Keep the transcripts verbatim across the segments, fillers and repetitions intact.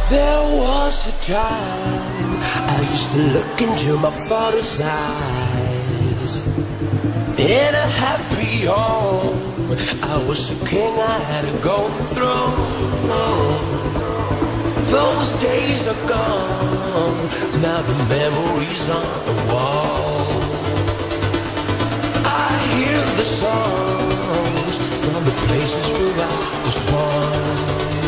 There was a time I used to look into my father's eyes. In a happy home, I was a king, I had a golden throne. Those days are gone, now the memories on the wall. I hear the songs from the places where I was born.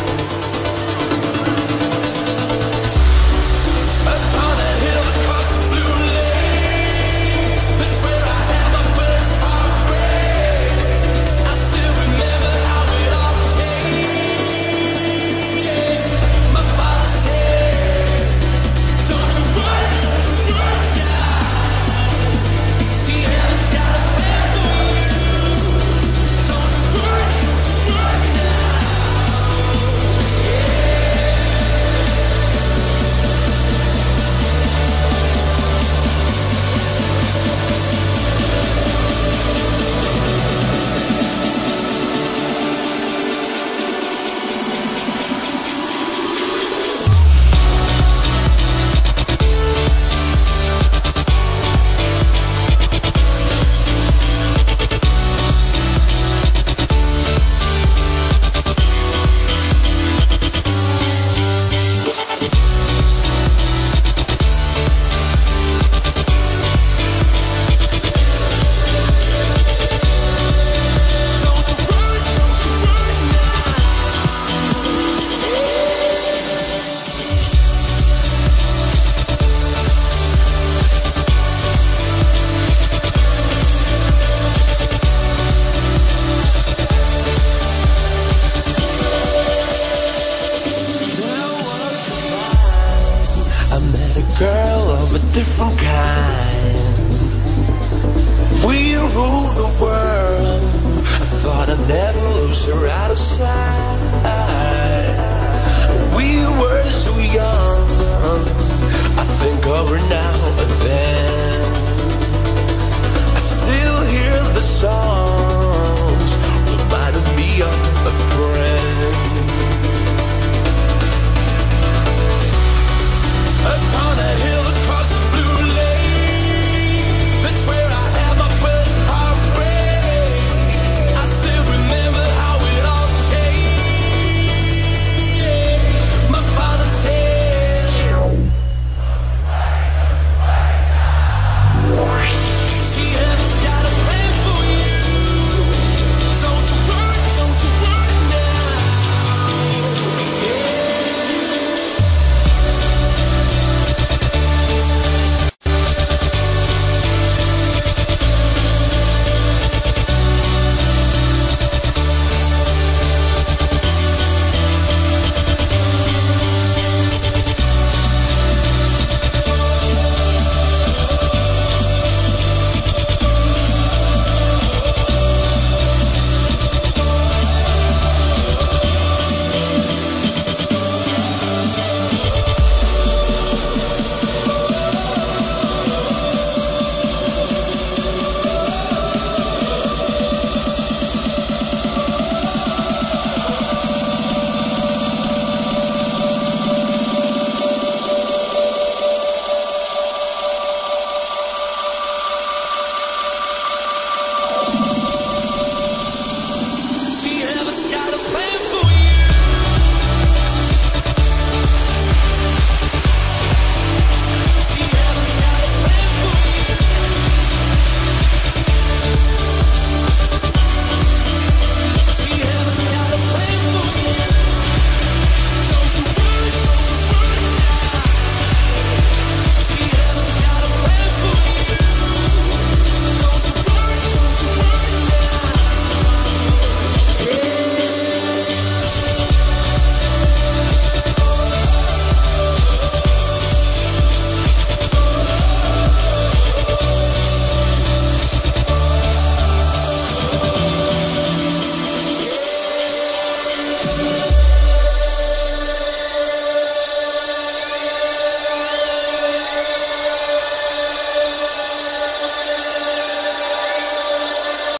Girl of a different kind. We rule the world. I thought I'd never lose her out of sight.